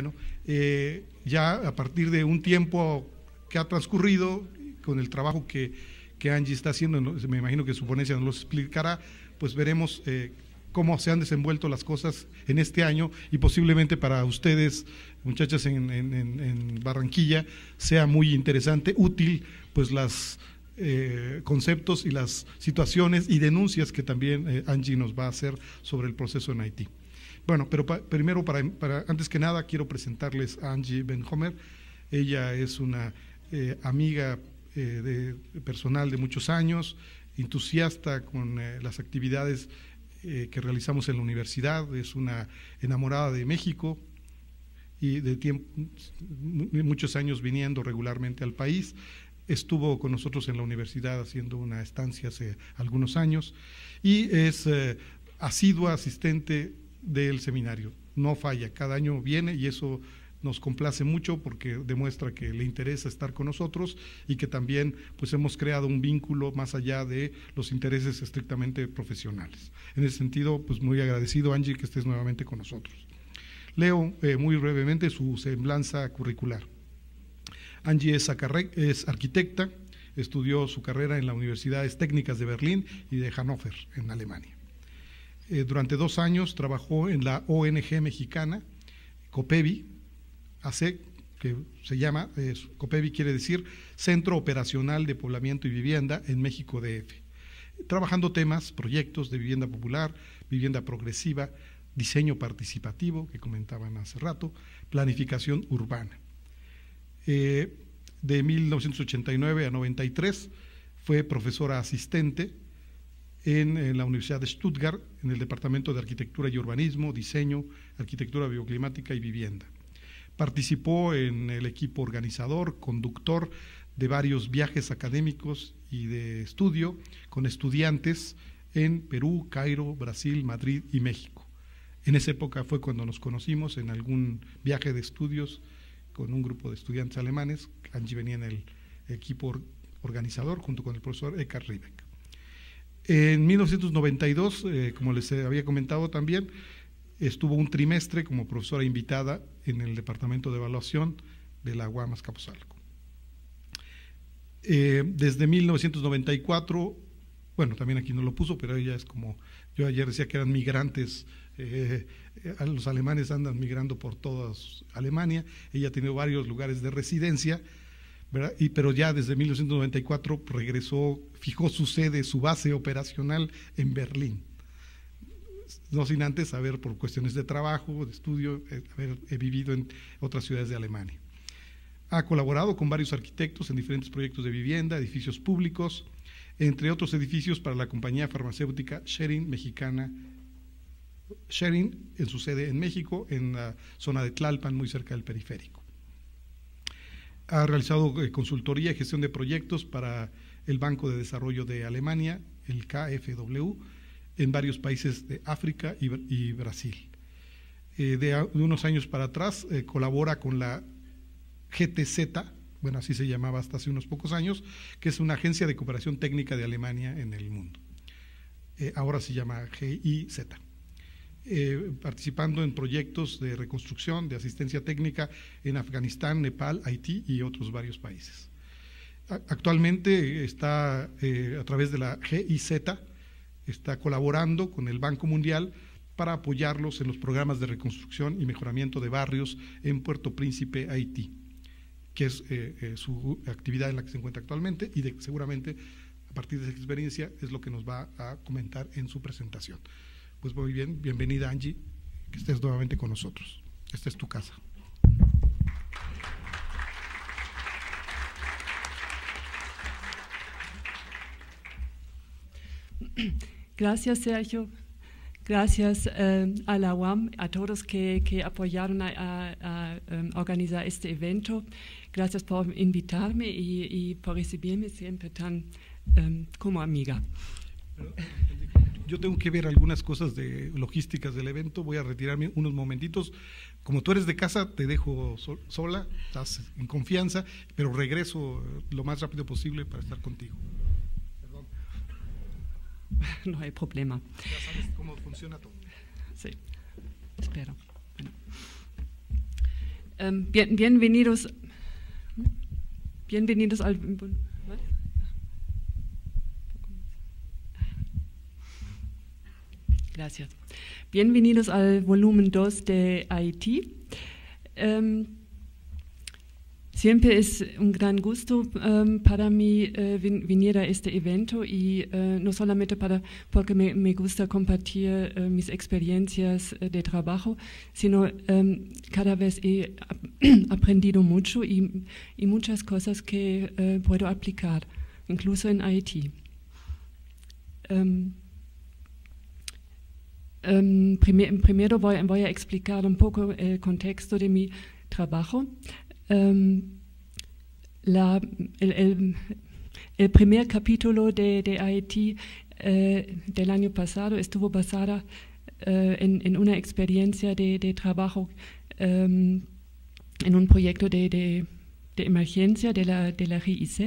Bueno, ya a partir de un tiempo que ha transcurrido, con el trabajo que Angie está haciendo, me imagino que su ponencia nos lo explicará, pues veremos cómo se han desenvuelto las cosas en este año y posiblemente para ustedes, muchachas en Barranquilla, sea muy interesante, útil, pues las conceptos y las situaciones y denuncias que también Angie nos va a hacer sobre el proceso en Haití. Bueno, pero primero, antes que nada, quiero presentarles a Angie Benhomer. Ella es una amiga personal de muchos años, entusiasta con las actividades que realizamos en la universidad, es una enamorada de México y de muchos años viniendo regularmente al país. Estuvo con nosotros en la universidad haciendo una estancia hace algunos años y es asidua asistente del seminario, no falla, cada año viene y eso nos complace mucho porque demuestra que le interesa estar con nosotros y que también pues hemos creado un vínculo más allá de los intereses estrictamente profesionales. En ese sentido, pues muy agradecido, Angie, que estés nuevamente con nosotros. Leo muy brevemente su semblanza curricular. Angie es arquitecta, estudió su carrera en las Universidades Técnicas de Berlín y de Hannover, en Alemania. Durante 2 años trabajó en la ONG mexicana, COPEVI, que se llama, COPEVI quiere decir Centro Operacional de Poblamiento y Vivienda en México DF, trabajando temas, proyectos de vivienda popular, vivienda progresiva, diseño participativo, que comentaban hace rato, planificación urbana. De 1989 a 93 fue profesora asistente en la Universidad de Stuttgart, en el Departamento de Arquitectura y Urbanismo, Diseño, Arquitectura Bioclimática y Vivienda. Participó en el equipo organizador, conductor de varios viajes académicos y de estudio con estudiantes en Perú, Cairo, Brasil, Madrid y México. En esa época fue cuando nos conocimos en algún viaje de estudios con un grupo de estudiantes alemanes. Angie venía en el equipo organizador junto con el profesor Eckhard Riebeck. En 1992, como les había comentado también, estuvo un trimestre como profesora invitada en el Departamento de Evaluación de la UAM Azcapotzalco. Desde 1994, bueno, también aquí no lo puso, pero ella es como, yo ayer decía que eran migrantes, los alemanes andan migrando por toda Alemania, ella ha tenido varios lugares de residencia, ¿verdad? Pero ya desde 1994 regresó, fijó su sede, su base operacional en Berlín. No sin antes haber, por cuestiones de trabajo, de estudio, haber vivido en otras ciudades de Alemania. Ha colaborado con varios arquitectos en diferentes proyectos de vivienda, edificios públicos, entre otros edificios para la compañía farmacéutica Schering mexicana, Schering en su sede en México, en la zona de Tlalpan, muy cerca del periférico. Ha realizado consultoría y gestión de proyectos para el Banco de Desarrollo de Alemania, el KfW, en varios países de África y Brasil. De unos años para atrás colabora con la GTZ, bueno, así se llamaba hasta hace unos pocos años, que es una agencia de cooperación técnica de Alemania en el mundo. Ahora se llama GIZ. Participando en proyectos de reconstrucción, de asistencia técnica en Afganistán, Nepal, Haití y otros varios países. Actualmente está a través de la GIZ, está colaborando con el Banco Mundial para apoyarlos en los programas de reconstrucción y mejoramiento de barrios en Puerto Príncipe, Haití, que es su actividad en la que se encuentra actualmente y seguramente a partir de esa experiencia es lo que nos va a comentar en su presentación. Pues muy bien, bienvenida Angie, que estés nuevamente con nosotros. Esta es tu casa. Gracias, Sergio. Gracias a la UAM, a todos que apoyaron a organizar este evento. Gracias por invitarme y por recibirme siempre tan como amiga. Yo tengo que ver algunas cosas de logísticas del evento, voy a retirarme unos momentitos. Como tú eres de casa, te dejo sola, estás en confianza, pero regreso lo más rápido posible para estar contigo. Perdón. No hay problema. Ya sabes cómo funciona todo. Sí, espero. Bueno. Bienvenidos al... Gracias. Bienvenidos al volumen 2 de Haití. Siempre es un gran gusto para mí venir a este evento y no solamente porque me gusta compartir mis experiencias de trabajo, sino cada vez he aprendido mucho y muchas cosas que puedo aplicar, incluso en Haití. Primero voy a explicar un poco el contexto de mi trabajo. El primer capítulo de Haití del año pasado estuvo basada en una experiencia de trabajo en un proyecto de emergencia de la GIZ.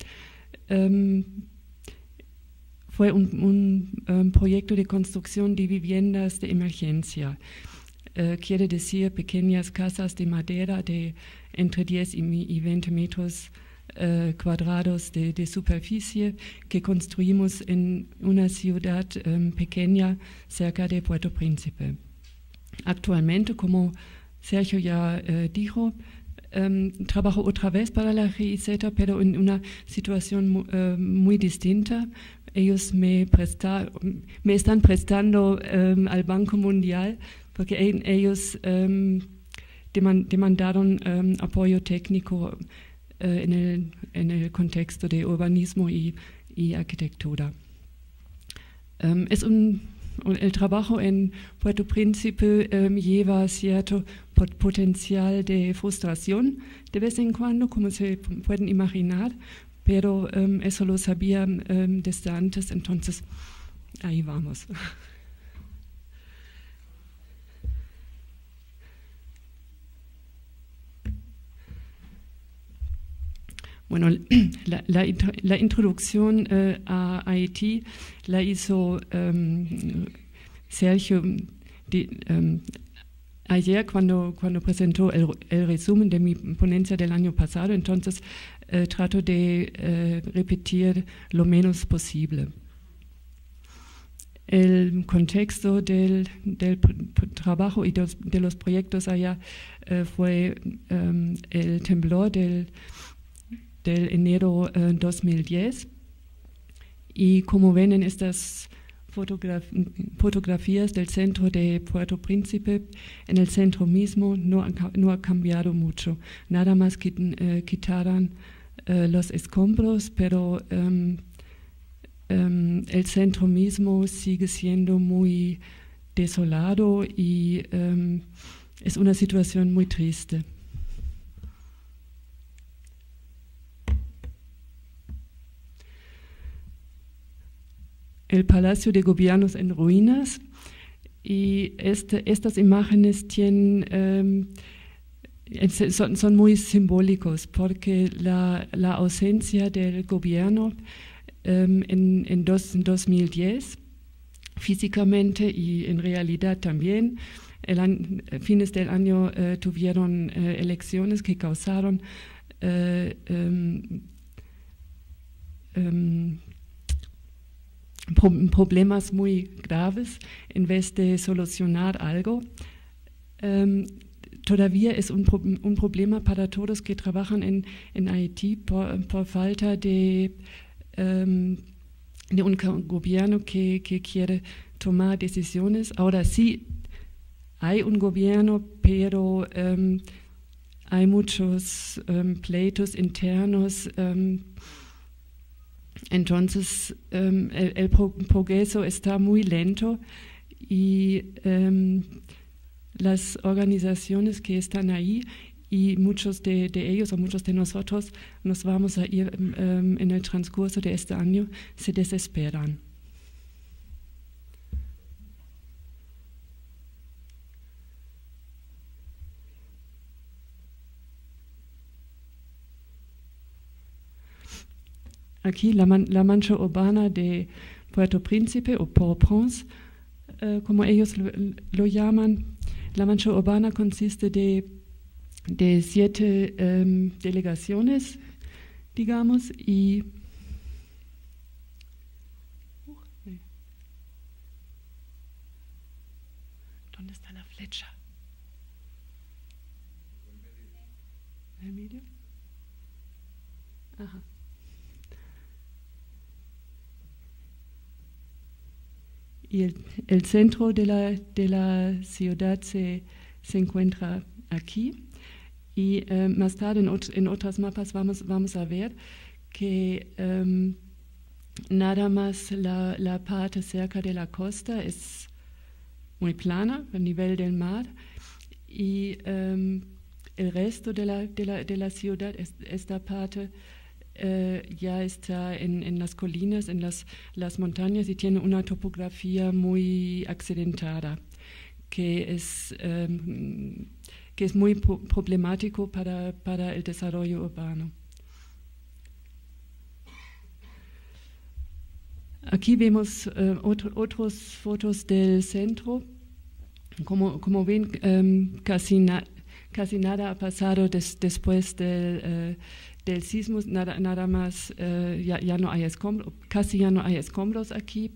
Fue un proyecto de construcción de viviendas de emergencia. Quiere decir pequeñas casas de madera de entre 10 y 20 metros cuadrados de superficie que construimos en una ciudad pequeña cerca de Puerto Príncipe. Actualmente, como Sergio ya dijo, trabajo otra vez para la GIZ, pero en una situación muy distinta. Ellos me están prestando al Banco Mundial porque ellos demandaron apoyo técnico en el contexto de urbanismo y arquitectura. El trabajo en Puerto Príncipe lleva cierto potencial de frustración de vez en cuando, como se pueden imaginar, pero eso lo sabía desde antes, entonces ahí vamos. Bueno, la introducción a Haití la hizo Sergio ayer cuando presentó el resumen de mi ponencia del año pasado, entonces trato de repetir lo menos posible. El contexto del trabajo y de los proyectos allá fue el temblor del enero 2010 y como ven en estas fotografías del centro de Puerto Príncipe, en el centro mismo no ha cambiado mucho, nada más quitaron los escombros, pero el centro mismo sigue siendo muy desolado y es una situación muy triste. El Palacio de Gobiernos en ruinas y estas imágenes tienen, son muy simbólicos porque la ausencia del gobierno en 2010 físicamente y en realidad también, fines del año tuvieron elecciones que causaron problemas muy graves en vez de solucionar algo. Todavía es un problema para todos que trabajan en Haití por falta de un gobierno que quiere tomar decisiones. Ahora sí hay un gobierno, pero hay muchos pleitos internos. Entonces, el progreso está muy lento y las organizaciones que están ahí y muchos de ellos o muchos de nosotros nos vamos a ir en el transcurso de este año, se desesperan. Aquí la mancha urbana de Puerto Príncipe o Port-au-Prince, como ellos lo llaman. La mancha urbana consiste de de 7 delegaciones, digamos, y ¿dónde está la flecha? ¿En el medio? Ajá. Y el centro de la ciudad se encuentra aquí. Y más tarde en otras mapas vamos a ver que nada más la parte cerca de la costa es muy plana, a nivel del mar, y el resto de la ciudad, esta parte, ya está en las colinas, en las montañas, y tiene una topografía muy accidentada, que es muy problemático para el desarrollo urbano. Aquí vemos otras fotos del centro. Como ven, casi nada ha pasado después del sismo, nada más, ya no hay escombros, casi ya no hay escombros aquí.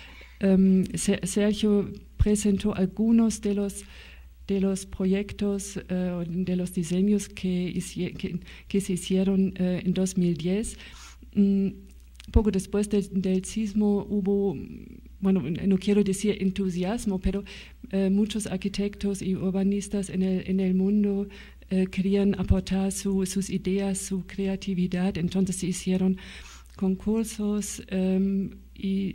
Sergio presentó algunos de los proyectos, de los diseños que se hicieron en 2010. Poco después del sismo hubo, bueno, no quiero decir entusiasmo, pero muchos arquitectos y urbanistas en el mundo querían aportar sus ideas, su creatividad. Entonces se hicieron concursos y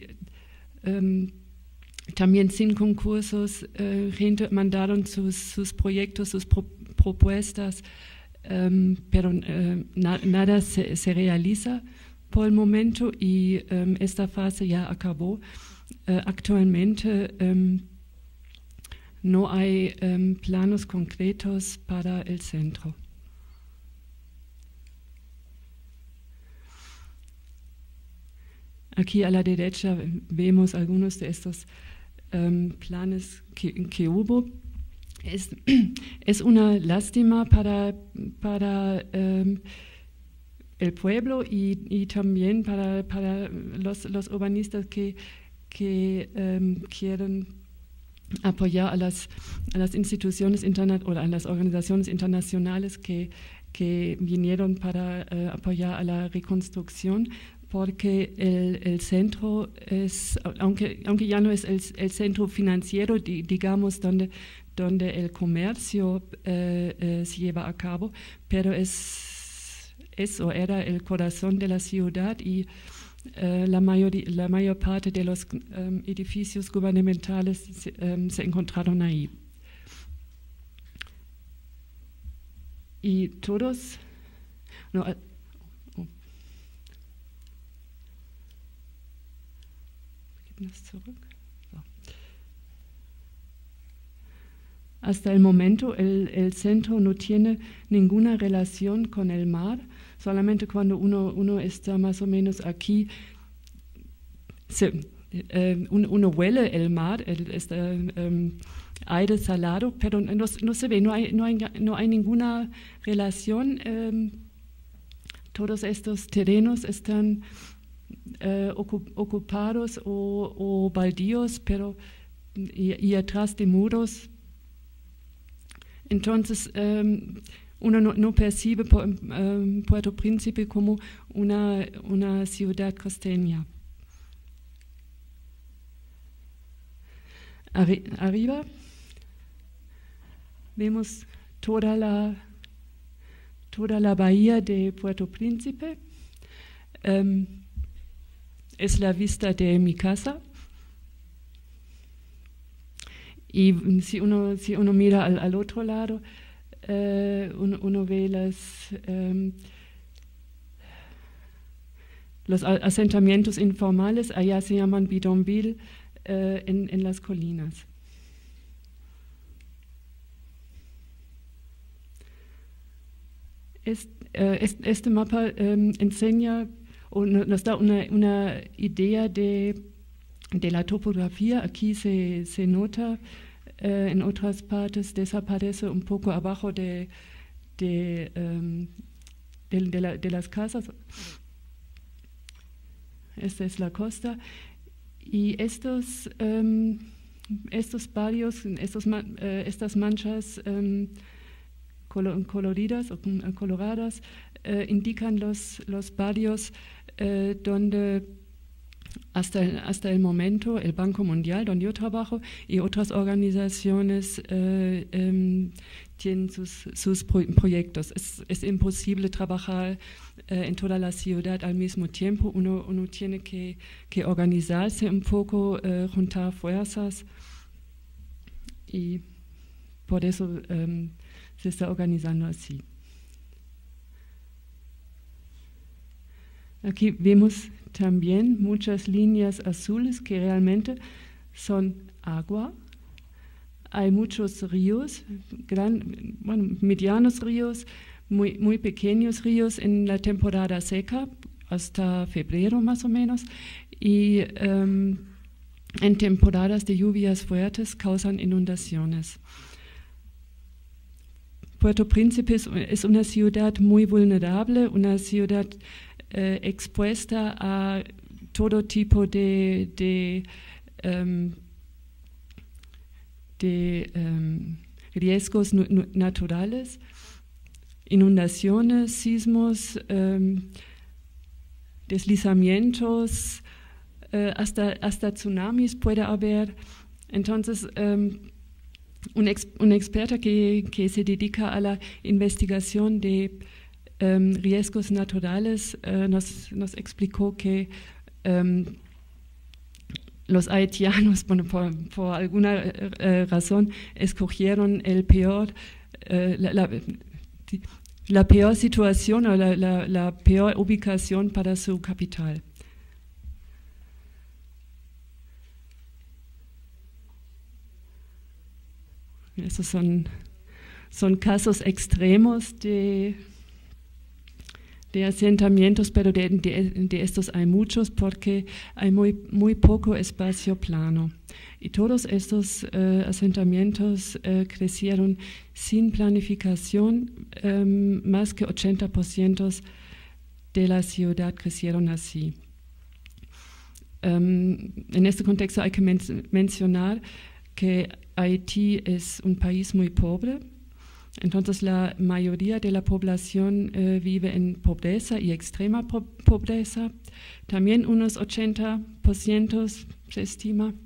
también sin concursos gente mandaron sus proyectos, sus propuestas, pero nada se realiza por el momento, y esta fase ya acabó. Actualmente no hay planos concretos para el centro. Aquí a la derecha vemos algunos de estos planes que hubo. Es una lástima para el pueblo y también para los urbanistas que quieren apoyar a las instituciones o a las organizaciones internacionales que vinieron para apoyar a la reconstrucción, porque el centro es, aunque ya no es el centro financiero, digamos, donde el comercio se lleva a cabo, pero es o era el corazón de la ciudad, y la mayor parte de los edificios gubernamentales se encontraron ahí. Y todos... No, zurück. So. Hasta el momento el centro no tiene ninguna relación con el mar. Solamente cuando uno está más o menos aquí, uno huele el mar, aire salado, pero no se ve, no hay ninguna relación. Todos estos terrenos están ocupados o baldíos, pero y atrás de muros. Entonces, uno no percibe Puerto Príncipe como una ciudad costeña. Arriba vemos toda la bahía de Puerto Príncipe. Es la vista de mi casa. Y si uno mira al otro lado, uno ve los asentamientos informales, allá se llaman bidonville, en las colinas. Este mapa enseña o nos da una idea de la topografía. Aquí se nota, en otras partes desaparece un poco abajo de de las casas. Esta es la costa. Y estos barrios, estas manchas coloridas o coloradas indican los barrios donde hasta el momento el Banco Mundial, donde yo trabajo, y otras organizaciones tienen sus proyectos. Es imposible trabajar en toda la ciudad al mismo tiempo. Uno tiene que organizarse un poco, juntar fuerzas, y por eso se está organizando así. Aquí vemos también muchas líneas azules que realmente son agua. Hay muchos ríos, medianos ríos, muy pequeños ríos en la temporada seca, hasta febrero más o menos, y en temporadas de lluvias fuertes causan inundaciones. Puerto Príncipe es una ciudad muy vulnerable, una ciudad expuesta a todo tipo de riesgos naturales, inundaciones, sismos, deslizamientos, hasta tsunamis puede haber. Entonces, un experto que se dedica a la investigación de riesgos naturales nos explicó que los haitianos, por alguna razón, escogieron la peor situación o la peor ubicación para su capital. Esos son casos extremos de asentamientos, pero de estos hay muchos porque hay muy poco espacio plano. Y todos estos asentamientos crecieron sin planificación. Más que 80% de la ciudad crecieron así. En este contexto hay que mencionar que Haití es un país muy pobre. Entonces la mayoría de la población vive en pobreza y extrema pobreza. También unos 80% se estima.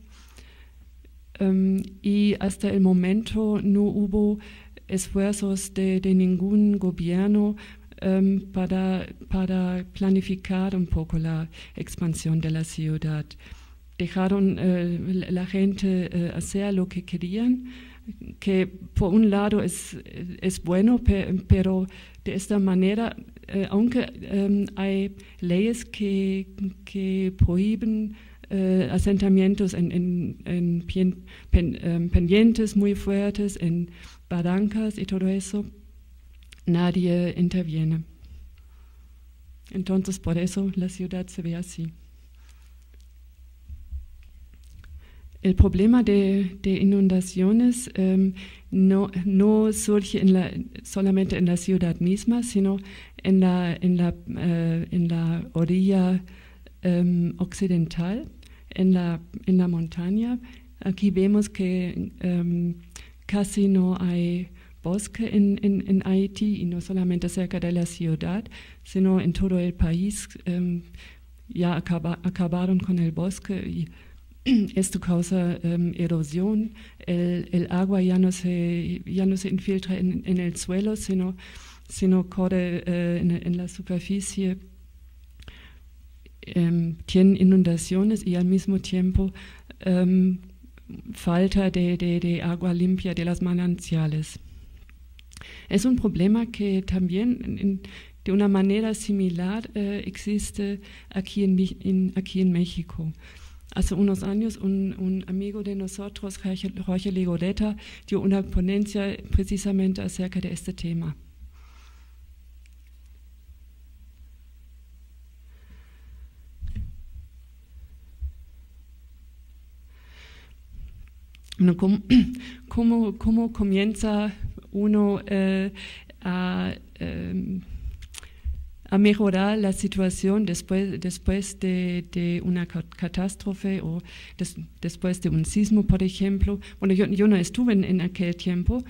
Y hasta el momento no hubo esfuerzos de ningún gobierno para planificar un poco la expansión de la ciudad. Dejaron la gente hacer lo que querían, que por un lado es bueno, pero de esta manera, aunque hay leyes que prohíben asentamientos en pendientes muy fuertes, en barrancas y todo eso, nadie interviene. Entonces, por eso la ciudad se ve así. El problema de inundaciones no surge solamente en la ciudad misma, sino en la orilla occidental, en la montaña. Aquí vemos que casi no hay bosque en Haití, y no solamente cerca de la ciudad, sino en todo el país. Ya acabaron con el bosque, y esto causa erosión. El agua ya no se infiltra en el suelo, sino corre en la superficie. Tienen inundaciones y al mismo tiempo falta de agua limpia de las manantiales. Es un problema que también de una manera similar existe aquí en México. Hace unos años un amigo de nosotros, Jorge Legorreta, dio una ponencia precisamente acerca de este tema. ¿Cómo comienza uno mejorar la situación después de una catástrofe o después de un sismo, por ejemplo. Bueno, yo no estuve en aquel tiempo.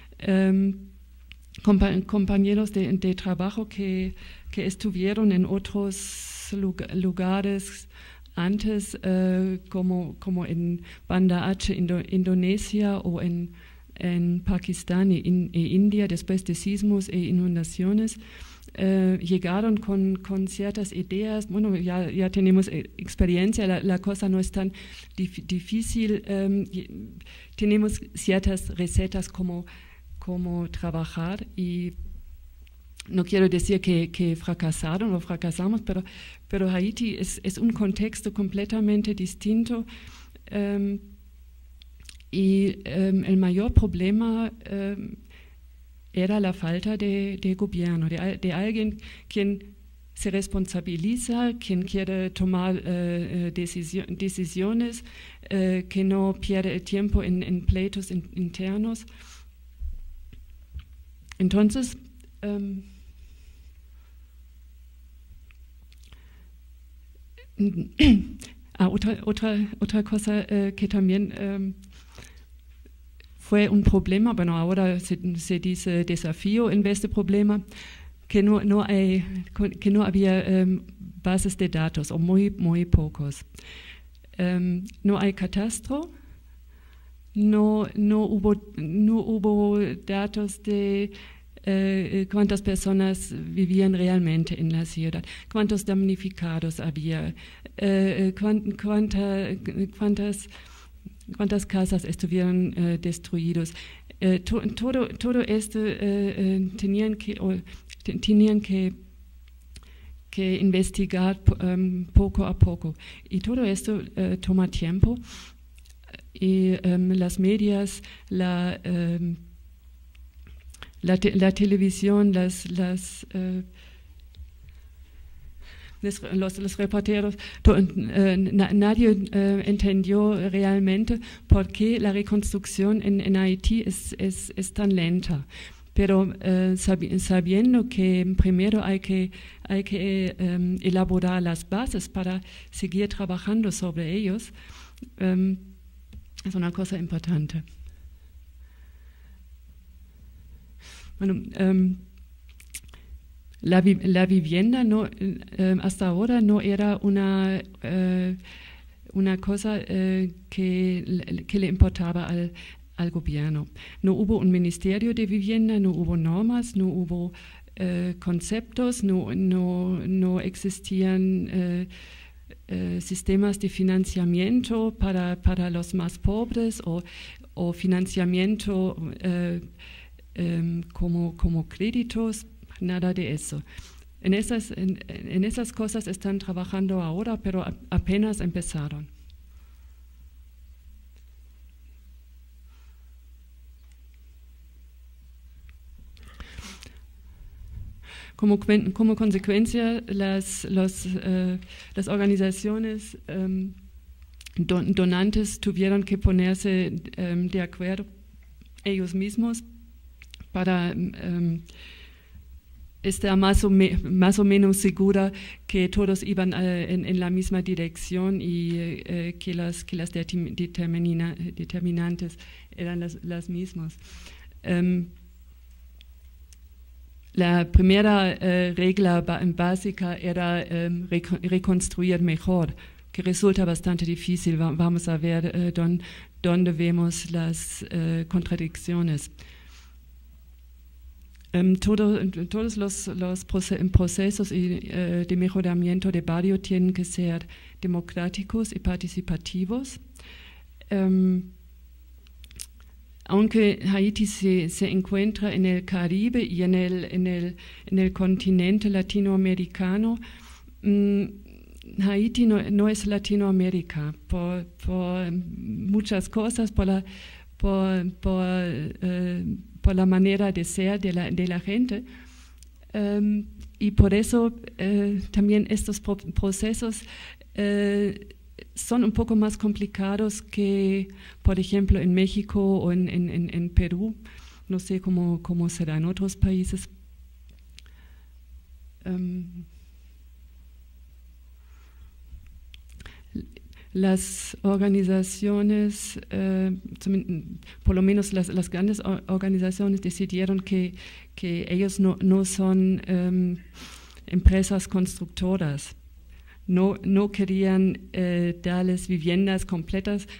Compañeros de trabajo que estuvieron en otros lugares antes, como en Banda Aceh, Indonesia, o en Pakistán e India, después de sismos e inundaciones, llegaron con ciertas ideas. Bueno, ya tenemos experiencia, la cosa no es tan difícil. Tenemos ciertas recetas como trabajar, y no quiero decir que fracasaron o fracasamos, pero Haití es un contexto completamente distinto, y el mayor problema era la falta de gobierno, de alguien quien se responsabiliza, quien quiere tomar decisiones, que no pierde el tiempo en pleitos internos. Entonces, otra cosa que también fue un problema, bueno, ahora se dice desafío en vez de problema, que no había bases de datos, o muy pocos. No hay catastro, no hubo datos de cuántas personas vivían realmente en la ciudad, cuántos damnificados había, cuántas casas estuvieron destruidas. Todo esto tenían que investigar poco a poco, y todo esto toma tiempo, y las medias, la televisión, los reporteros, nadie entendió realmente por qué la reconstrucción en Haití es tan lenta. Pero sabiendo que primero hay que elaborar las bases para seguir trabajando sobre ellos, es una cosa importante. Bueno, la vivienda hasta ahora no era una cosa que le importaba al gobierno. No hubo un ministerio de vivienda, no hubo normas, no hubo conceptos, no existían sistemas de financiamiento para los más pobres, o financiamiento como créditos, nada de eso. En esas cosas están trabajando ahora, pero apenas empezaron. Como consecuencia, las organizaciones donantes tuvieron que ponerse de acuerdo ellos mismos para estar más o menos segura que todos iban en la misma dirección, y que las determinantes eran las mismas. La primera regla básica era reconstruir mejor, que resulta bastante difícil. Vamos a ver dónde vemos las contradicciones. Todos los procesos de mejoramiento de barrio tienen que ser democráticos y participativos. Aunque Haití se encuentra en el Caribe y en el continente latinoamericano, Haití no es Latinoamérica por muchas cosas, por la manera de ser de la gente, y por eso también estos procesos son un poco más complicados que, por ejemplo, en México o en Perú, no sé cómo será en otros países. Las organizaciones, por lo menos las grandes organizaciones, decidieron que ellos no son empresas constructoras, no querían darles viviendas completas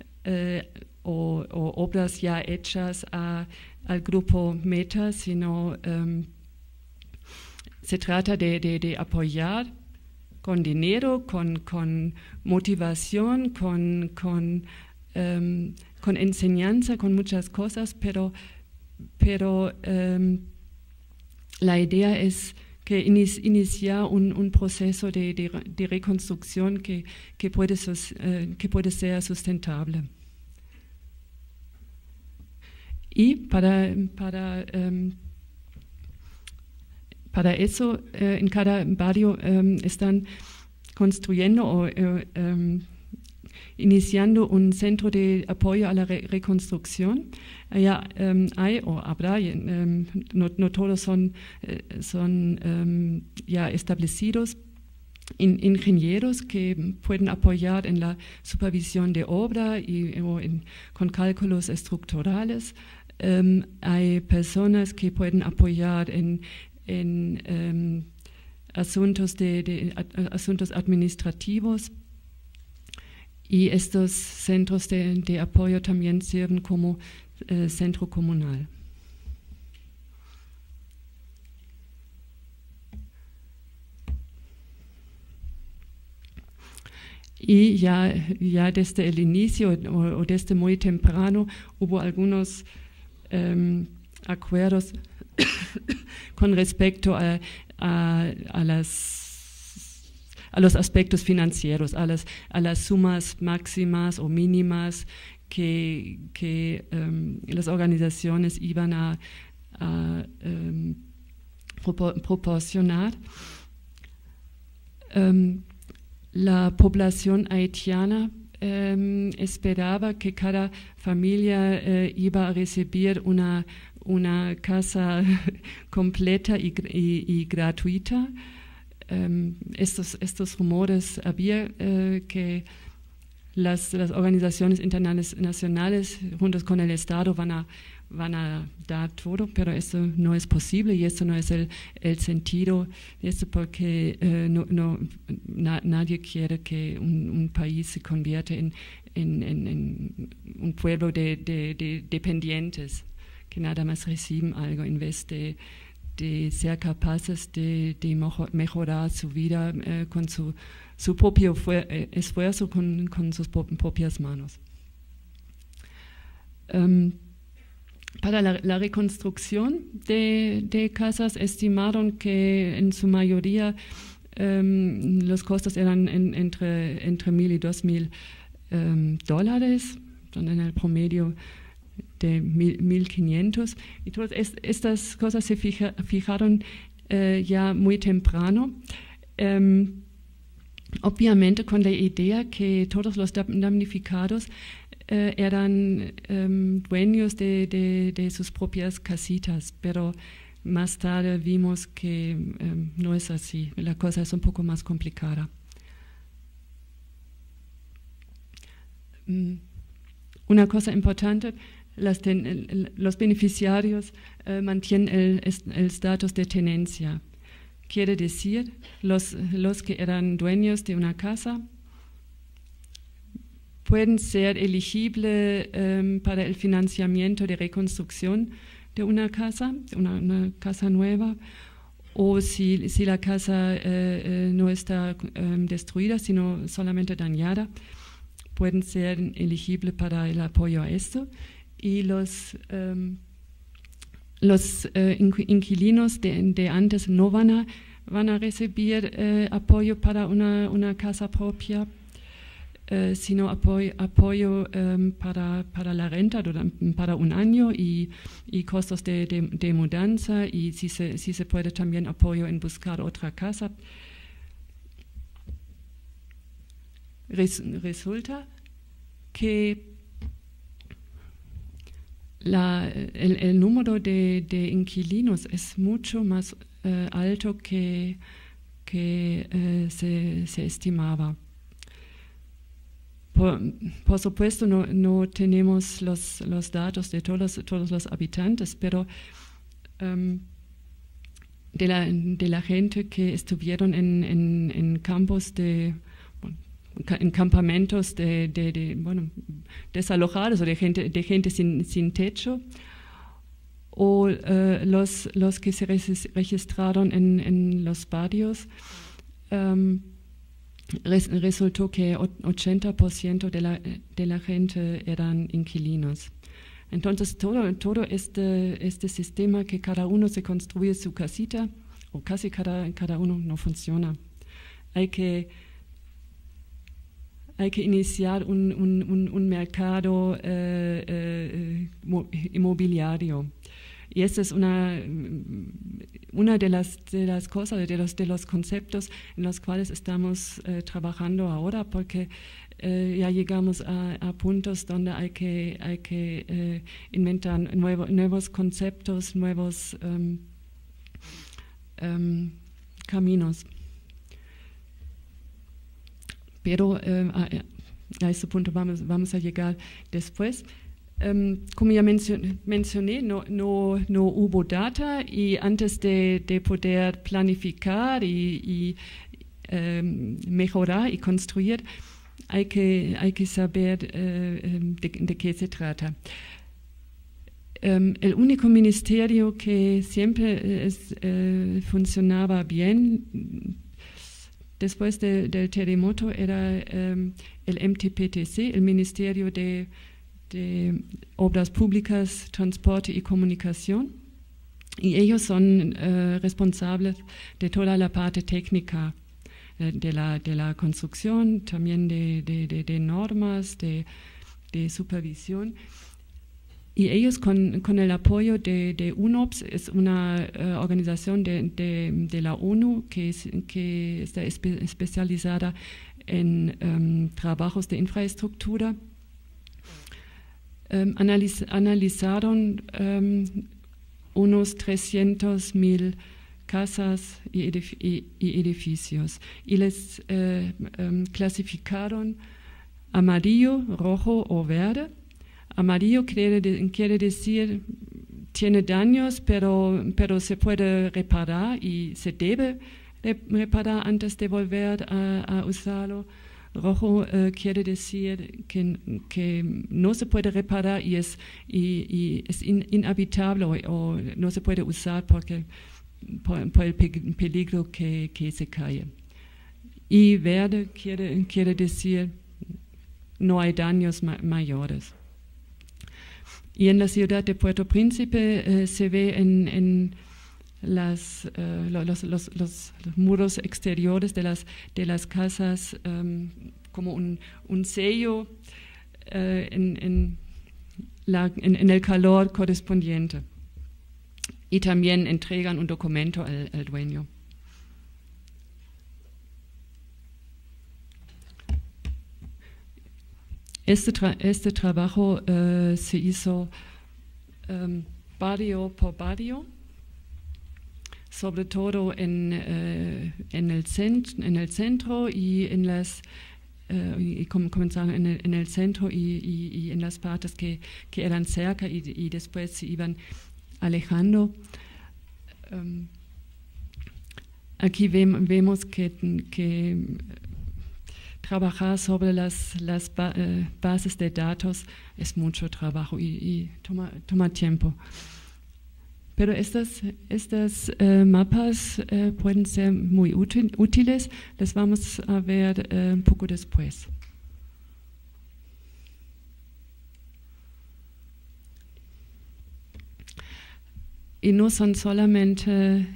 o obras ya hechas al grupo Meta, sino se trata de apoyar con dinero, con motivación, con enseñanza, con muchas cosas, pero la idea es que iniciar un proceso de reconstrucción que puede ser sustentable. Y para eso, en cada barrio están construyendo o iniciando un centro de apoyo a la reconstrucción. Ya hay o habrá, no todos son ya establecidos, ingenieros que pueden apoyar en la supervisión de obra con cálculos estructurales. Hay personas que pueden apoyar en asuntos asuntos administrativos, y estos centros de apoyo también sirven como centro comunal. Y ya desde el inicio o desde muy temprano hubo algunos acuerdos con respecto a los aspectos financieros, a las sumas máximas o mínimas que las organizaciones iban a proporcionar. La población haitiana esperaba que cada familia iba a recibir una casa completa y gratuita. Estos rumores había que las organizaciones internacionales juntos con el Estado van a dar todo, pero eso no es posible y eso no es el sentido de esto, porque nadie quiere que un país se convierta en un pueblo de dependientes que nada más reciben algo en vez de ser capaces de mejorar su vida con su propio esfuerzo, con sus propias manos. Para la reconstrucción de casas estimaron que en su mayoría los costos eran entre $1,000 y $2,000, donde en el promedio de 1.500, y todas estas cosas se fijaron ya muy temprano, obviamente con la idea que todos los damnificados eran dueños de sus propias casitas, pero más tarde vimos que no es así, la cosa es un poco más complicada. Una cosa importante, los beneficiarios mantienen el estatus de tenencia. Quiere decir, los que eran dueños de una casa pueden ser elegibles para el financiamiento de reconstrucción de una casa nueva, o si la casa no está destruida, sino solamente dañada, pueden ser elegibles para el apoyo a esto. Y los inquilinos de antes no van a recibir apoyo para una casa propia, sino apoyo para la renta para un año y costos de mudanza, y si se puede también apoyo en buscar otra casa. Resulta que el número de inquilinos es mucho más alto que se estimaba. Por supuesto, no tenemos los datos de todos los habitantes, pero de la gente que estuvieron en campos en campamentos desalojados o de gente sin techo, o los que se registraron en los barrios, resultó que 80% de la gente eran inquilinos. Entonces todo este sistema que cada uno se construye su casita, o casi cada uno, no funciona. Hay que iniciar un mercado inmobiliario. Y esta es una de las cosas, de los conceptos en los cuales estamos trabajando ahora, porque ya llegamos a puntos donde hay que inventar nuevos conceptos, nuevos caminos. Pero a ese punto vamos a llegar después. Como ya mencioné, no hubo data, y antes de poder planificar y mejorar y construir, hay que saber de qué se trata. El único ministerio que siempre funcionaba bien después del terremoto era el MTPTC, el Ministerio de Obras Públicas, Transporte y Comunicación, y ellos son responsables de toda la parte técnica de la construcción, también de normas, de supervisión. Y ellos con el apoyo de UNOPS, es una organización de la ONU que está especializada en trabajos de infraestructura, analizaron unos 300.000 casas y edificios, y les clasificaron amarillo, rojo o verde. Amarillo quiere decir tiene daños, pero se puede reparar y se debe reparar antes de volver a usarlo. Rojo quiere decir que no se puede reparar y es inhabitable o no se puede usar por el peligro que se cae. Y verde quiere decir no hay daños mayores. Y en la ciudad de Puerto Príncipe se ve en los muros exteriores de las casas como un sello en el calor correspondiente. Y también entregan un documento al dueño. Este trabajo se hizo barrio por barrio, sobre todo en el centro y en las en el centro y en las partes que eran cerca y después se iban alejando. Aquí vemos que trabajar sobre las bases de datos es mucho trabajo y toma tiempo. Pero estas mapas pueden ser muy útiles. Las vamos a ver un poco después. Y no son solamente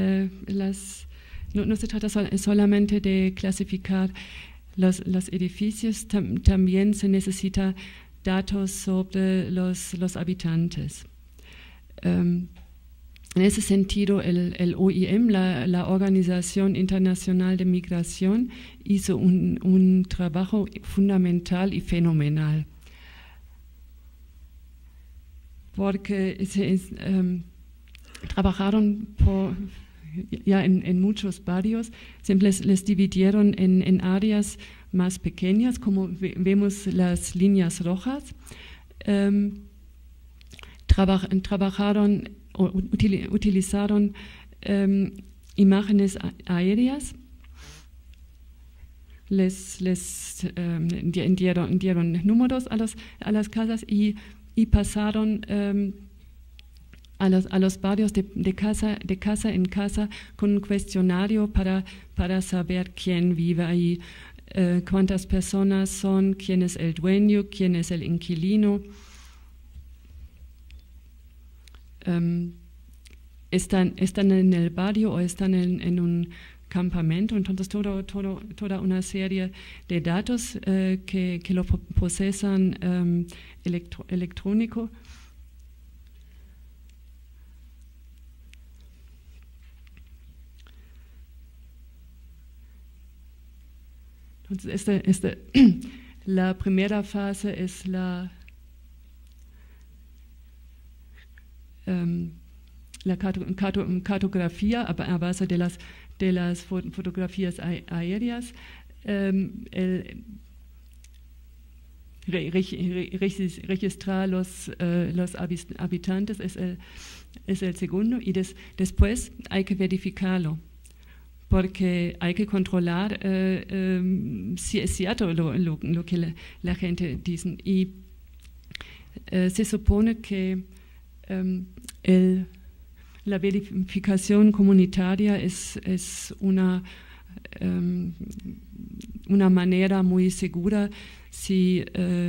no se trata solamente de clasificar los edificios, también se necesita datos sobre los habitantes. En ese sentido, el OIM, la Organización Internacional de Migración, hizo un trabajo fundamental y fenomenal. porque trabajaron en muchos barrios, siempre les dividieron en áreas más pequeñas, como vemos las líneas rojas. Trabajaron o utilizaron imágenes aéreas, les dieron números a las casas y pasaron a los barrios de casa en casa con un cuestionario para saber quién vive ahí, cuántas personas son, quién es el dueño, quién es el inquilino. Están en el barrio o están en un campamento, entonces toda una serie de datos que lo procesan electrónico. Entonces la primera fase es la cartografía a base de las fotografías aéreas, registrar los habitantes es el segundo, y después hay que verificarlo, porque hay que controlar si es cierto lo que la gente dice. Y se supone que la verificación comunitaria es una manera muy segura si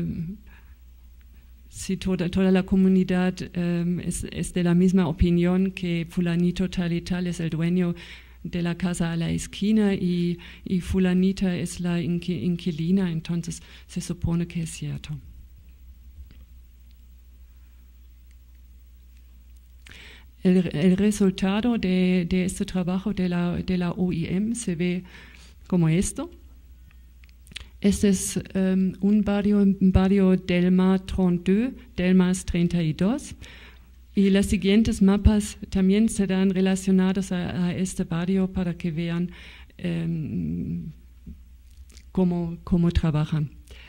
toda la comunidad es de la misma opinión que fulanito tal y tal es el dueño de la casa a la esquina y fulanita es la inquilina, entonces se supone que es cierto. El resultado de este trabajo de la OIM se ve como esto. Este es un barrio Delmas 32, y las siguientes mapas también serán relacionadas a este barrio para que vean cómo trabajan.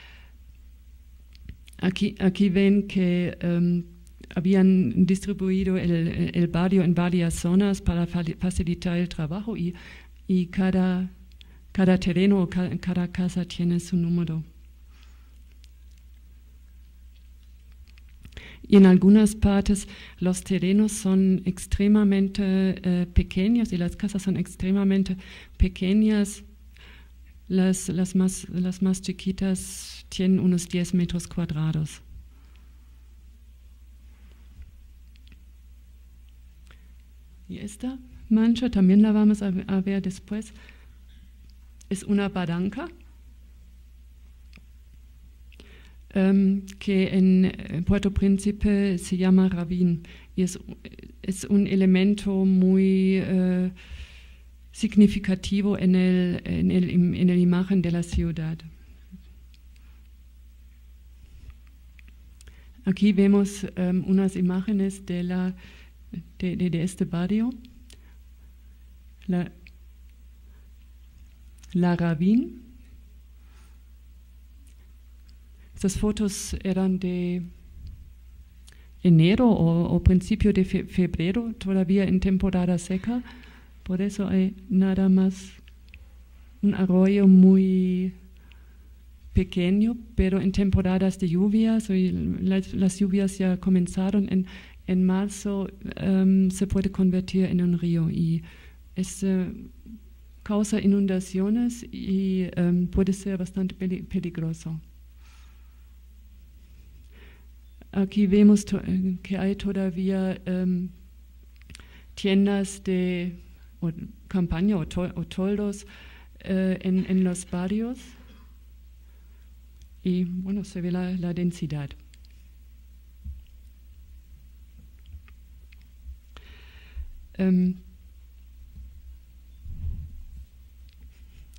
Aquí ven que habían distribuido el barrio en varias zonas para facilitar el trabajo, y cada terreno o cada casa tiene su número. Y en algunas partes los terrenos son extremadamente pequeños y las casas son extremadamente pequeñas. Las más chiquitas tienen unos 10 metros cuadrados. Y esta mancha también la vamos a ver después. Es una barranca que en Puerto Príncipe se llama ravine, y es un elemento muy significativo en la imagen de la ciudad. Aquí vemos unas imágenes de este barrio, la ravine. Estas fotos eran de enero o principio de febrero, todavía en temporada seca, por eso hay nada más un arroyo muy pequeño, pero en temporadas de lluvias, las lluvias ya comenzaron en marzo, se puede convertir en un río, y causa inundaciones y puede ser bastante peligroso. Aquí vemos que hay todavía tiendas de campaña o toldos en los barrios, y bueno, se ve la densidad.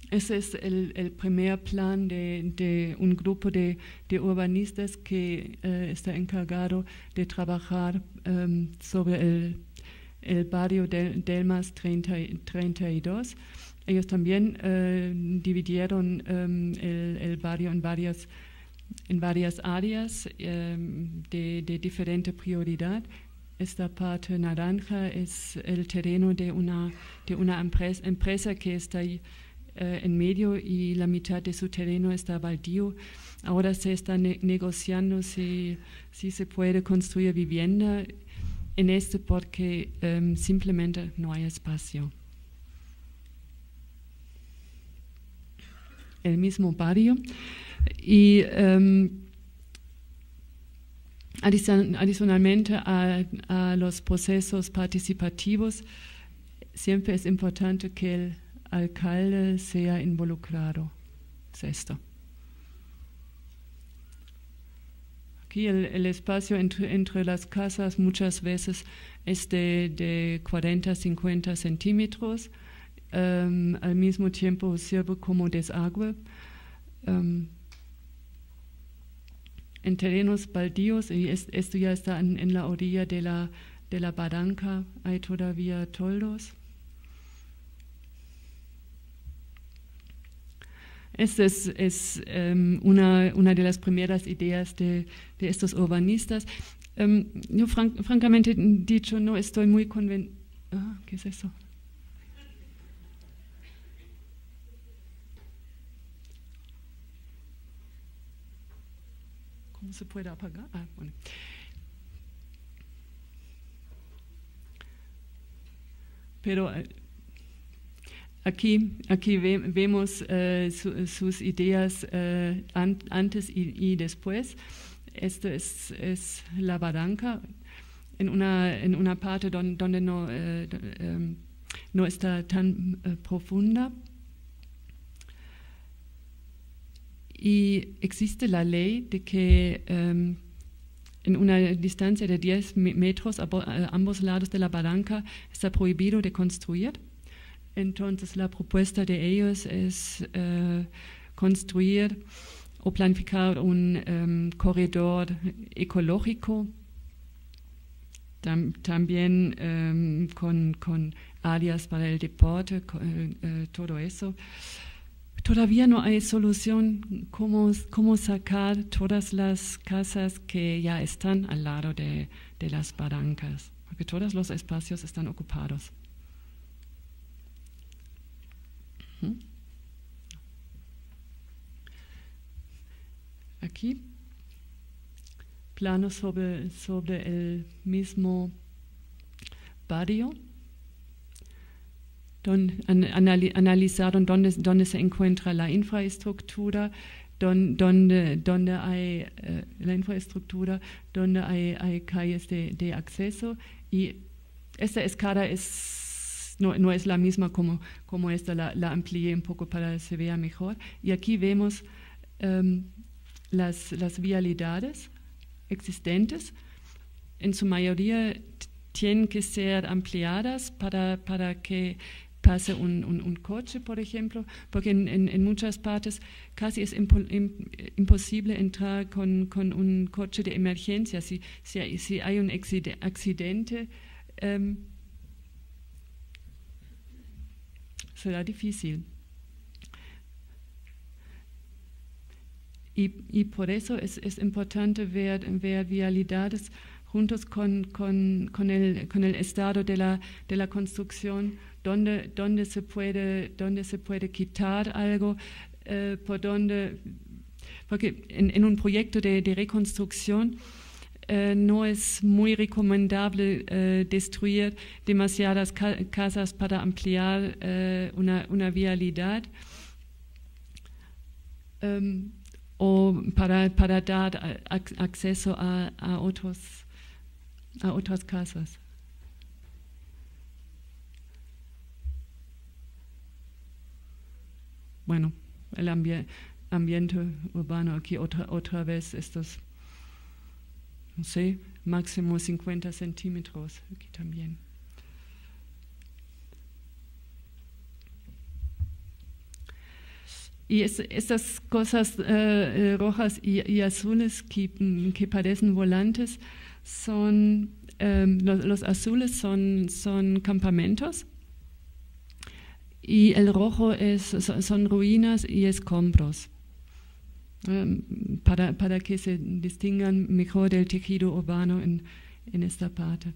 Ese es el primer plan de un grupo de urbanistas que está encargado de trabajar sobre el barrio Delmas 32. Ellos también dividieron el barrio en varias áreas de diferente prioridad. Esta parte naranja es el terreno de una empresa que está ahí en medio y la mitad de su terreno está baldío. Ahora se está negociando si se puede construir vivienda en porque simplemente no hay espacio. El mismo barrio y adicionalmente a los procesos participativos siempre es importante que el alcalde sea involucrado. Es esto. Aquí el espacio entre las casas muchas veces es de 40 a 50 centímetros. Al mismo tiempo sirve como desagüe. En terrenos baldíos, y esto ya está en la orilla de la barranca, hay todavía toldos. Esta es una de las primeras ideas de estos urbanistas. Yo francamente dicho no estoy muy convencido. ¿Qué es eso? ¿Cómo se puede apagar? Bueno. Pero aquí vemos sus ideas antes y después. Esto es la barranca en una parte donde no está tan profunda. Y existe la ley de que en una distancia de 10 metros a ambos lados de la barranca está prohibido de construir. Entonces la propuesta de ellos es construir o planificar un corredor ecológico, también con áreas para el deporte, todo eso. Todavía no hay solución cómo sacar todas las casas que ya están al lado de las barrancas, porque todos los espacios están ocupados. Aquí, plano sobre el mismo barrio. Analizaron dónde se encuentra la infraestructura, donde hay la infraestructura, donde hay calles de acceso, y esta escala no es la misma como esta, la amplié un poco para que se vea mejor. Y aquí vemos las vialidades existentes. En su mayoría tienen que ser ampliadas para que pase un coche, por ejemplo, porque en muchas partes casi es imposible entrar con un coche de emergencia. Si hay un accidente, será difícil. Y por eso es importante ver vialidades juntos con el estado de la construcción, donde se puede quitar algo, porque en un proyecto de reconstrucción no es muy recomendable destruir demasiadas casas para ampliar una vialidad o para dar acceso a otras casas. Bueno, el ambiente urbano aquí otra vez estos, no sé, máximo 50 centímetros aquí también. Y estas cosas rojas y azules que parecen volantes son, los azules son campamentos y el rojo son ruinas y escombros, para que se distingan mejor el tejido urbano en esta parte.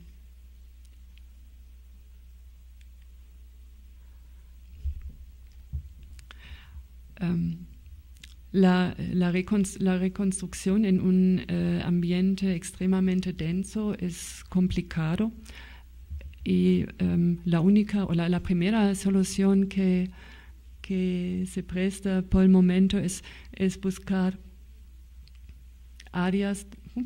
La reconstrucción en un ambiente extremadamente denso es complicado y la primera solución que se presta por el momento es buscar áreas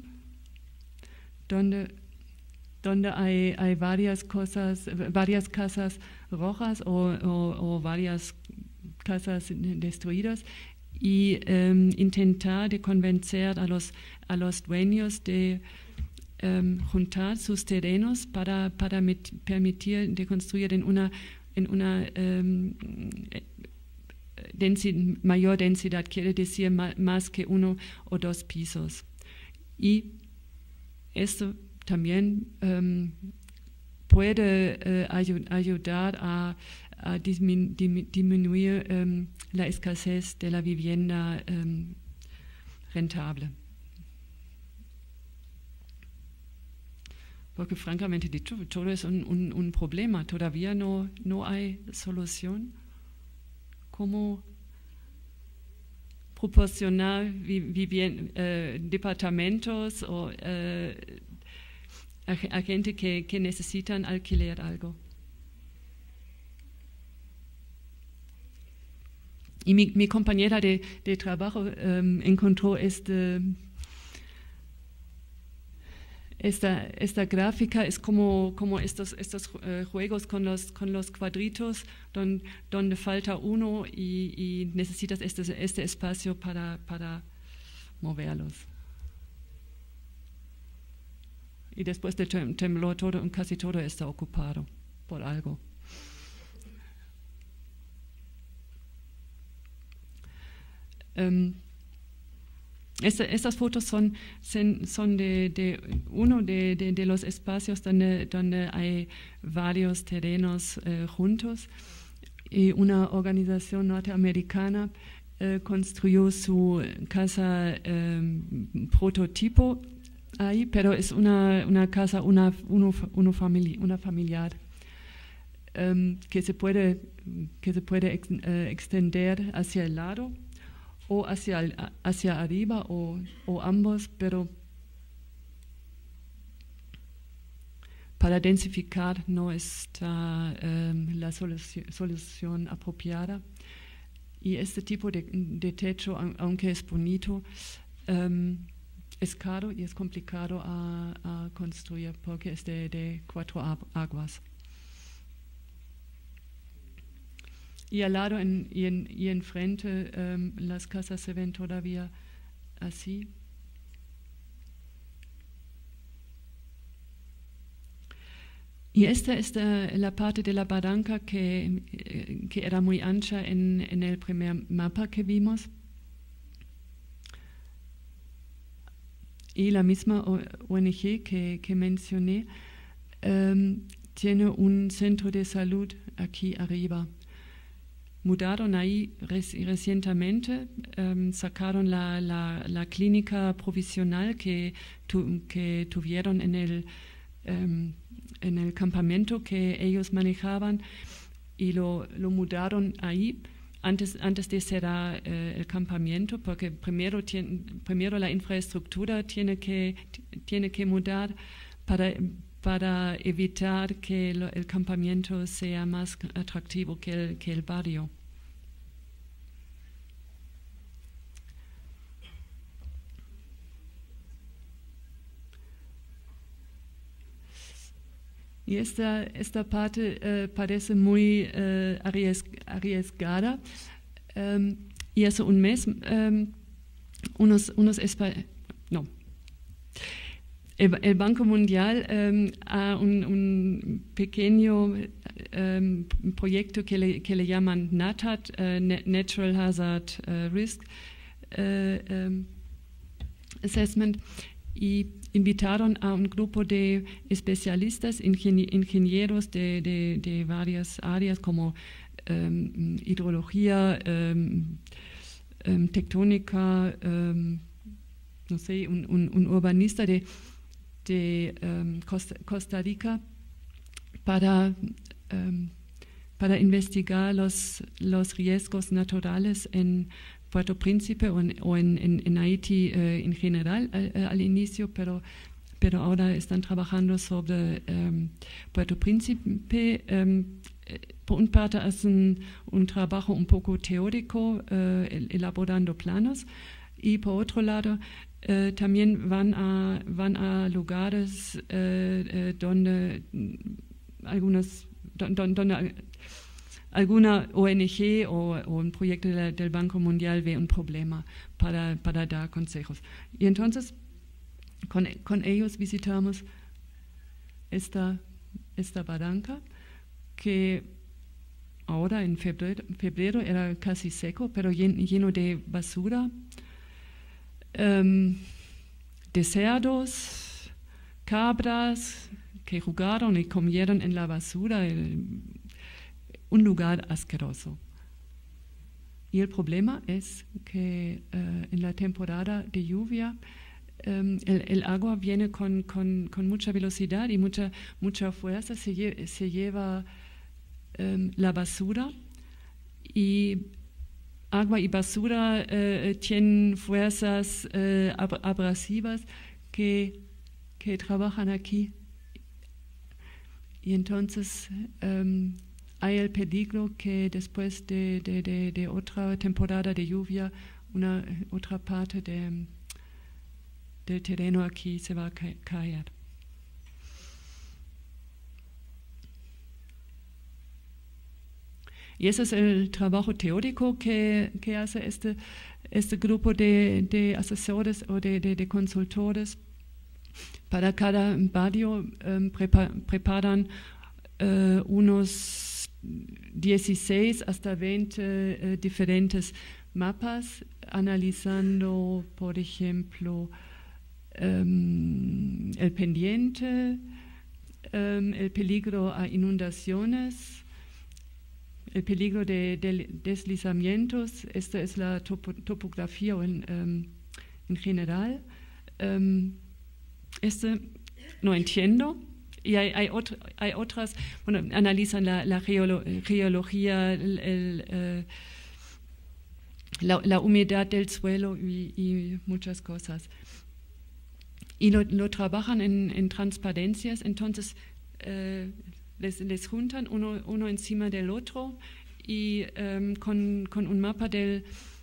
donde hay varias casas rojas o varias casas destruidas y intentar de convencer a los dueños de juntar sus terrenos para permitir de construir en una mayor densidad, quiere decir más que 1 o 2 pisos. Y esto también puede ayudar a disminuir la escasez de la vivienda rentable. Porque francamente dicho, todo es un problema, todavía no hay solución. ¿Cómo proporcionar departamentos o a gente que necesitan alquiler algo? Y mi compañera de trabajo encontró esta gráfica, es como estos juegos con los cuadritos donde falta uno y necesitas este espacio para moverlos. Y después del temblor casi todo está ocupado por algo. Estas fotos son de uno de los espacios donde hay varios terrenos juntos, y una organización norteamericana construyó su casa prototipo ahí, pero es una casa familiar que se puede extender hacia el lado o hacia arriba o ambos, pero para densificar no está la solución apropiada. Y este tipo de techo, aunque es bonito, es caro y es complicado a construir porque es de 4 aguas. Y al lado y enfrente las casas se ven todavía así. Y esta es la parte de la barranca que era muy ancha en el primer mapa que vimos. Y la misma ONG que mencioné tiene un centro de salud aquí arriba. Mudaron ahí recientemente, sacaron la clínica provisional que tuvieron en el campamento que ellos manejaban y lo mudaron ahí antes de cerrar el campamento, porque primero la infraestructura tiene que mudar para evitar que el campamento sea más atractivo que el barrio. Y esta parte parece muy arriesgada. Y hace un mes el Banco Mundial ha un pequeño proyecto que le llaman NHAT, Natural Hazard Risk Assessment, y invitaron a un grupo de especialistas, ingenieros de varias áreas como hidrología, tectónica, no sé, un urbanista de Costa Rica para investigar los riesgos naturales en Puerto Príncipe o en Haití en general al inicio, pero ahora están trabajando sobre Puerto Príncipe. Por una parte hacen un trabajo un poco teórico, elaborando planos, y por otro lado también van a lugares donde alguna ONG o un proyecto del Banco Mundial ve un problema para dar consejos. Y entonces con ellos visitamos esta barranca que ahora en febrero era casi seco, pero lleno de basura, de cerdos, cabras que jugaron y comieron en la basura, un lugar asqueroso. Y el problema es que en la temporada de lluvia el agua viene con mucha velocidad y mucha fuerza, se lleva la basura, y agua y basura tienen fuerzas abrasivas que trabajan aquí. Y entonces hay el peligro que después de otra temporada de lluvia, otra parte del terreno aquí se va a caer. Y ese es el trabajo teórico que hace este grupo de asesores o de consultores. Para cada barrio preparan unos 16 hasta 20 diferentes mapas, analizando, por ejemplo, el pendiente, el peligro a inundaciones, el peligro de deslizamientos. Esta es la topografía en general. No entiendo. Y hay otras, bueno, analizan la geología, la humedad del suelo y muchas cosas. Y lo trabajan en transparencias, entonces les juntan uno encima del otro, y con un mapa del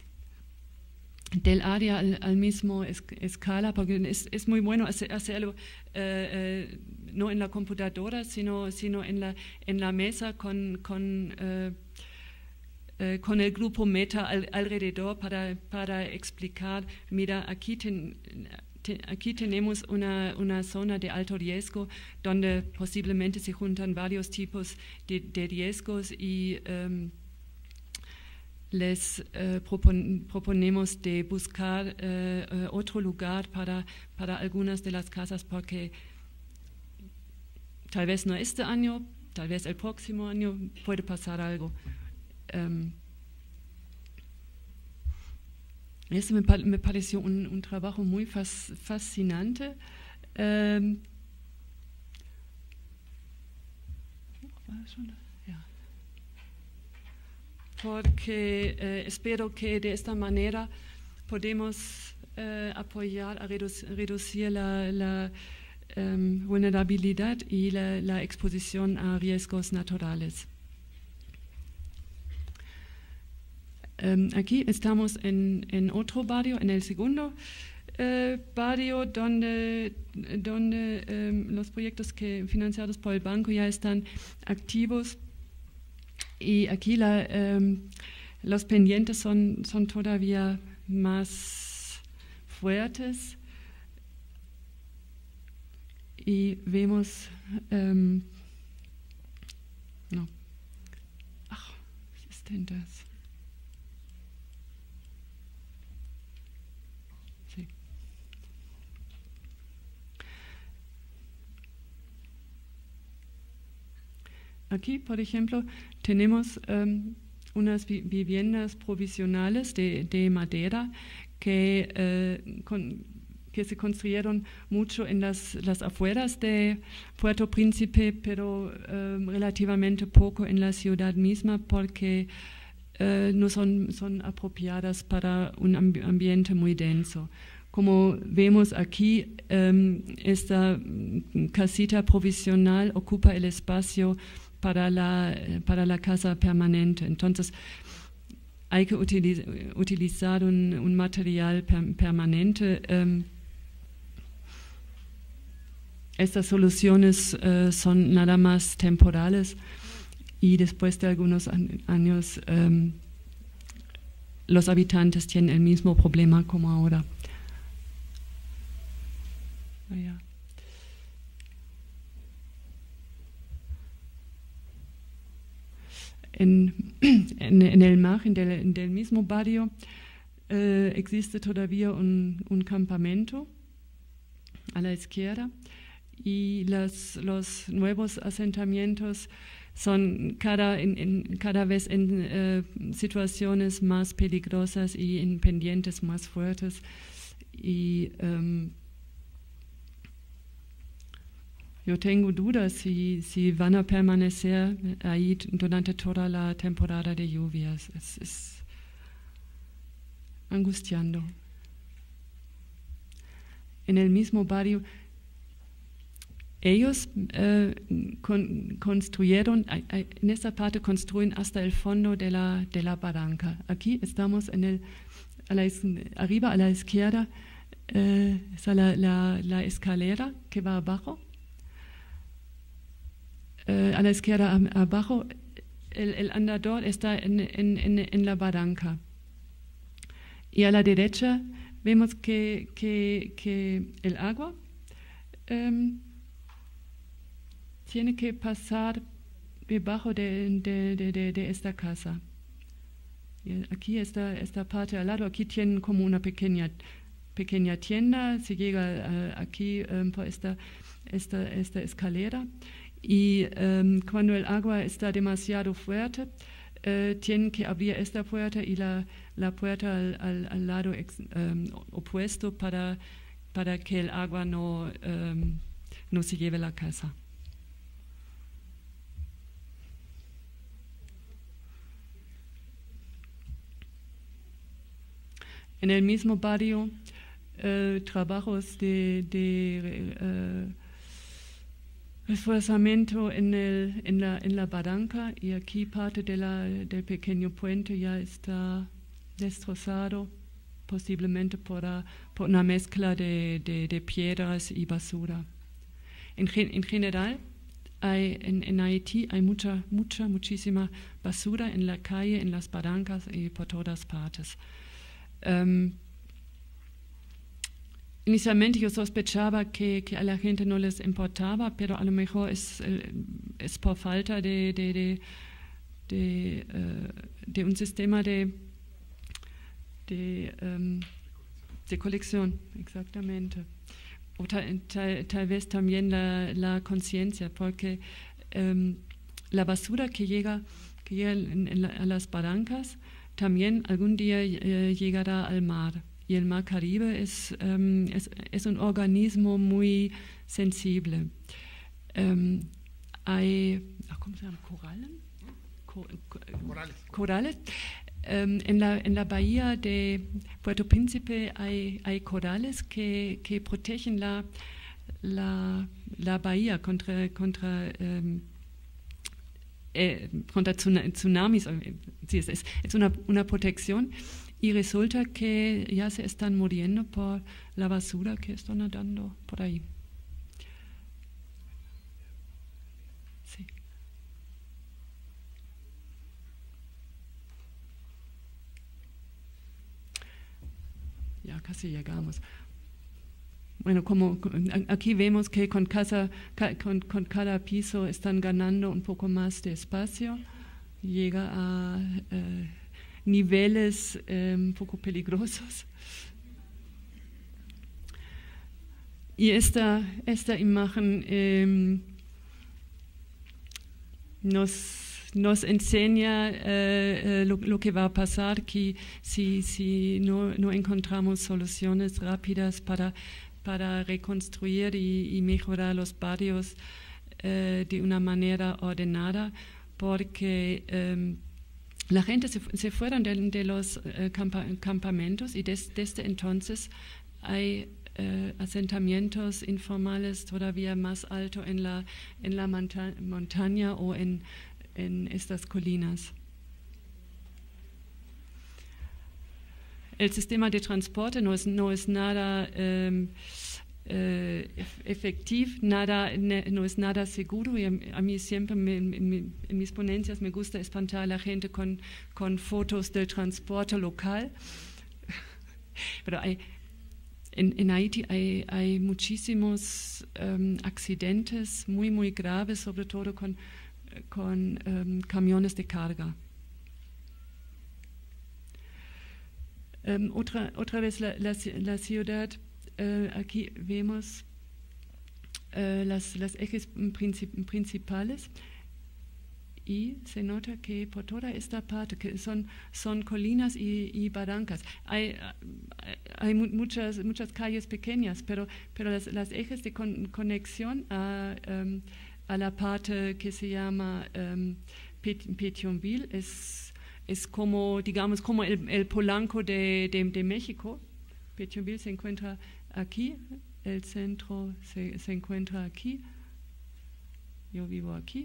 área al mismo escala, porque es muy bueno hacerlo no en la computadora, sino en la mesa con el grupo Meta alrededor para explicar, mira, aquí tenemos una zona de alto riesgo donde posiblemente se juntan varios tipos de riesgos, y les proponemos de buscar otro lugar para algunas de las casas, porque tal vez no este año, tal vez el próximo año puede pasar algo. Eso me pareció un trabajo muy fascinante. Porque espero que de esta manera podemos apoyar a reducir la vulnerabilidad y la exposición a riesgos naturales. Aquí estamos en otro barrio, en el segundo barrio donde los proyectos financiados por el banco ya están activos. Y aquí los pendientes son todavía más fuertes, y vemos No. Ach, was ist denn das? Sí. Aquí, por ejemplo, tenemos unas viviendas provisionales de madera que se construyeron mucho en las afueras de Puerto Príncipe, pero relativamente poco en la ciudad misma porque no son apropiadas para un ambiente muy denso. Como vemos aquí, esta casita provisional ocupa el espacio para la casa permanente. Entonces, hay que utilizar un material permanente. Estas soluciones son nada más temporales y después de algunos años los habitantes tienen el mismo problema como ahora. Ja. En el margen del mismo barrio existe todavía un campamento a la izquierda y los nuevos asentamientos son cada vez en situaciones más peligrosas y en pendientes más fuertes y yo tengo dudas si van a permanecer ahí durante toda la temporada de lluvias. Es angustiando. En el mismo barrio, ellos construyeron, en esta parte construyen hasta el fondo de la barranca. Aquí estamos arriba a la izquierda, está la escalera que va abajo. A la izquierda abajo, el andador está en la barranca. Y a la derecha vemos que el agua tiene que pasar debajo de esta casa. Y aquí esta parte al lado, aquí tienen como una pequeña tienda, se llega aquí por esta escalera. Y cuando el agua está demasiado fuerte, tienen que abrir esta puerta y la puerta al lado opuesto para que el agua no se lleve la casa. En el mismo barrio, trabajos de reforzamiento en la barranca y aquí parte del pequeño puente ya está destrozado, posiblemente por una mezcla de piedras y basura. En general, en Haití hay muchísima basura en la calle, en las barrancas y por todas partes. Inicialmente yo sospechaba que a la gente no les importaba, pero a lo mejor es por falta de un sistema de colección, exactamente. O tal vez también la conciencia, porque la basura que llega a las barrancas también algún día llegará al mar. Y el mar Caribe es un organismo muy sensible. Hay, ¿cómo se llama? Corales. En la bahía de Puerto Príncipe hay corales que protegen la bahía contra tsunamis. Sí, es una protección. Y resulta que ya se están muriendo por la basura que está nadando por ahí. Sí. Ya casi llegamos. bueno, como aquí vemos que con cada piso están ganando un poco más de espacio, llega a niveles un poco peligrosos. Y esta imagen nos enseña lo que va a pasar que si no encontramos soluciones rápidas para reconstruir y mejorar los barrios de una manera ordenada, porque la gente se fueron de los campamentos y desde entonces hay asentamientos informales todavía más alto en la montaña o en estas colinas. El sistema de transporte no es nada efectivo, no es nada seguro. Y a mí siempre en mis ponencias me gusta espantar a la gente con fotos del transporte local. Pero en Haití hay muchísimos accidentes muy graves, sobre todo con camiones de carga. Otra vez la ciudad, aquí vemos las ejes principales y se nota que por toda esta parte, que son colinas y barrancas, hay muchas calles pequeñas, pero las ejes de conexión a la parte que se llama Pétionville es como, digamos, como el Polanco de México. Pétionville se encuentra aquí, el centro se encuentra aquí, yo vivo aquí.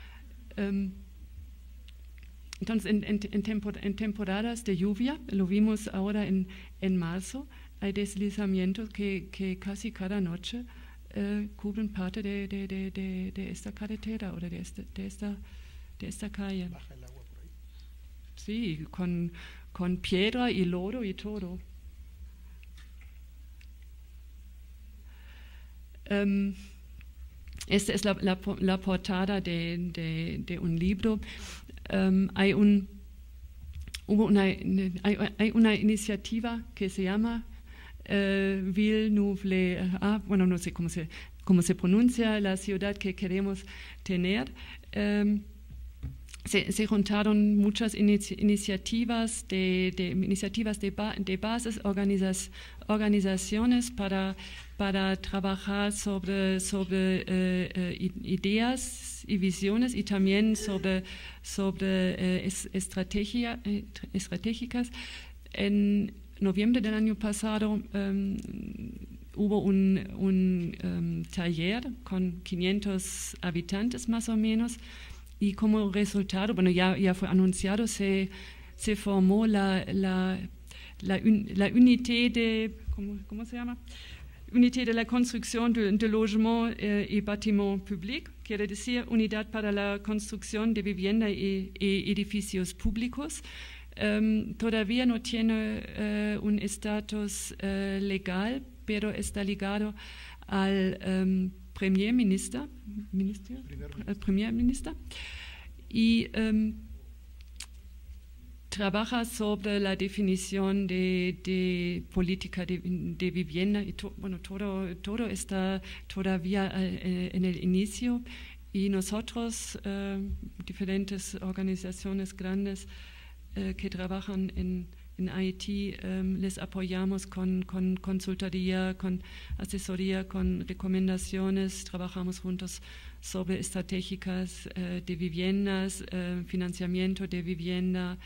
Entonces, en temporadas de lluvia, lo vimos ahora en marzo, hay deslizamientos que casi cada noche cubren parte de esta carretera o de esta calle. Baja el agua por ahí. Sí, con piedra y lodo y todo. Esta es la portada de un libro. Hay una iniciativa que se llama Ville Nouvelle, bueno, no sé cómo se pronuncia, la ciudad que queremos tener. Se juntaron muchas iniciativas de bases, organizaciones para trabajar sobre ideas y visiones y también sobre estratégicas. En noviembre del año pasado hubo un taller con 500 habitantes más o menos. Y como resultado, bueno, ya fue anunciado, se formó la unité de, ¿cómo se llama? Unité de la construcción de logement y bâtiment public, quiere decir unidad para la construcción de vivienda y edificios públicos. Todavía no tiene un estatus legal, pero está ligado al Premier Minister y trabaja sobre la definición de política de vivienda y todo está todavía en el inicio y nosotros, diferentes organizaciones grandes que trabajan en Haití, les apoyamos con consultoría, con asesoría, con recomendaciones, trabajamos juntos sobre estratégicas de viviendas, financiamiento de vivienda,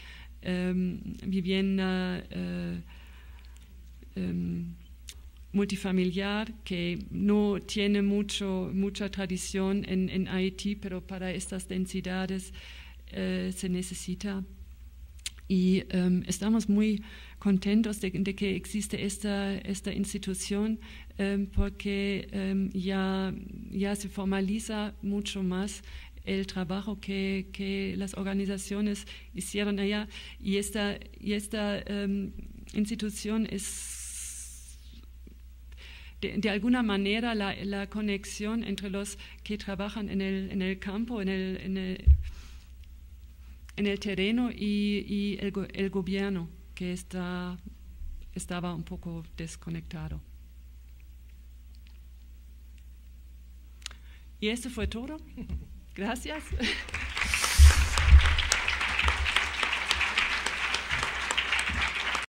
multifamiliar, que no tiene mucha tradición en Haití, pero para estas densidades se necesita. Y estamos muy contentos de que existe esta institución porque ya se formaliza mucho más el trabajo que las organizaciones hicieron allá y esta institución de alguna manera la conexión entre los que trabajan en el campo, en el terreno y el gobierno, que estaba un poco desconectado. Y eso fue todo. Gracias.